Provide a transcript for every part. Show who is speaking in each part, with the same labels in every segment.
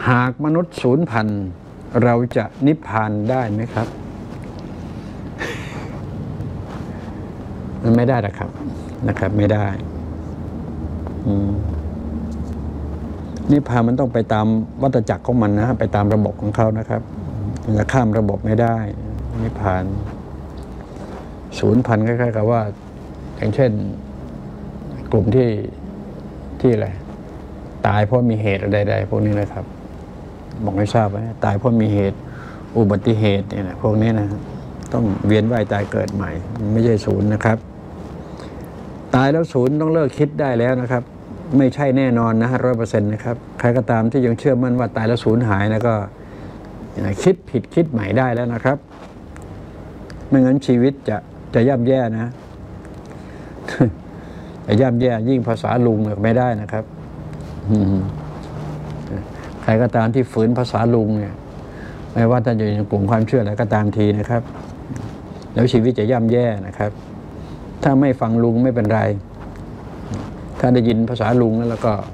Speaker 1: หากมนุษย์สูญพันธุ์เราจะนิพพานได้ไหมครับมันไม่ได้นะครับไม่ได้นิพพานมันต้องไปตามวัฏจักรของมันนะไปตามระบบของเขานะครับมันจะข้ามระบบไม่ได้นิพพานสูญพันธุ์คล้ายๆกับว่าอย่างเช่นกลุ่มที่อะไรตายเพราะมีเหตุอะไรใดพวกนี้นะครับบอกให้ทราบไว้ตายเพราะมีเหตุอุบัติเหตุเนี่ยนะพวกนี้นะต้องเวียนว่ายตายเกิดใหม่ไม่ใช่ศูนย์นะครับตายแล้วศูนย์ต้องเลิกคิดได้แล้วนะครับไม่ใช่แน่นอนนะ100%นะครับใครก็ตามที่ยังเชื่อมั่นว่าตายแล้วศูนย์หายนะก็คิดผิดคิดใหม่ได้แล้วนะครับไม่งั้นชีวิตจะย่ำแย่นะจะย่ำแย่ยิ่งภาษาลุงไม่ได้นะครับใครก็ตามที่ฝืนภาษาลุงเนี่ยไม่ว่าท่านจะอยู่ในกลุ่มความเชื่ออะไรก็ตามทีนะครับแล้วชีวิตจะย่ำแย่นะครับถ้าไม่ฟังลุงไม่เป็นไรถ้าได้ยินภาษาลุงแล้วก็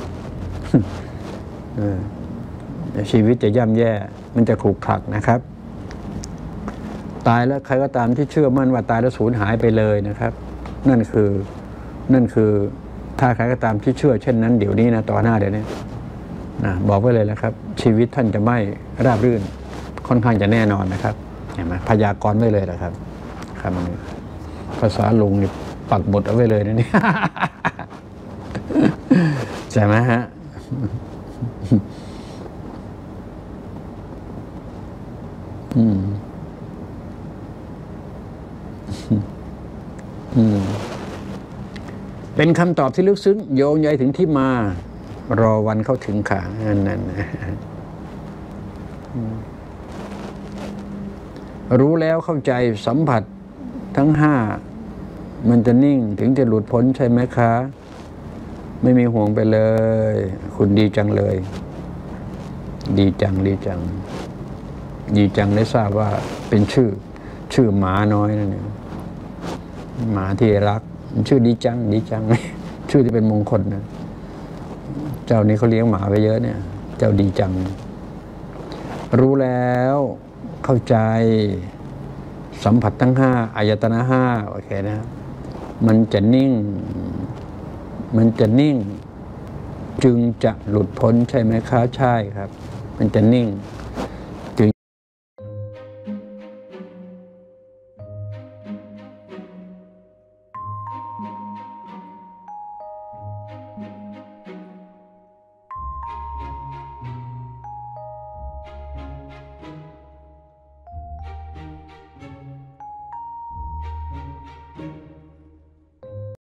Speaker 1: ชีวิตจะย่ำแย่มันจะขรุขระนะครับตายแล้วใครก็ตามที่เชื่อมั่นว่าตายแล้วสูญหายไปเลยนะครับนั่นคือถ้าใครก็ตามที่เชื่อเช่นนั้นเดี๋ยวนี้นะต่อหน้าเดี๋ยวนี้บอกไว้เลยนะครับชีวิตท่านจะไม่ราบรื่นค่อนข้างจะแน่นอนนะครับเห็นไหมพยากรณ์ไว้เลยนะครับคำนี้ภาษาลุงนี่ปักหมุดเอาไว้เลยนะนี่ใช่ไหมฮะเป็นคำตอบที่ลึกซึ้งโยงใยถึงที่มารอวันเข้าถึงขานั่นรู้แล้วเข้าใจสัมผัสทั้ง5มันจะนิ่งถึงจะหลุดพ้นใช่ไหมคะไม่มีห่วงไปเลยคุณดีจังเลยดีจังได้ทราบว่าเป็นชื่อหมาน้อยนั่นเองหมาที่รักชื่อดีจังชื่อที่เป็นมงคลนะเจ้านี้เขาเลี้ยงหมาไปเยอะเนี่ยเจ้าดีจังรู้แล้วเข้าใจสัมผัสทั้ง5อายตนะ5โอเคนะมันจะนิ่งจึงจะหลุดพ้นใช่ไหมคะใช่ครับมันจะนิ่ง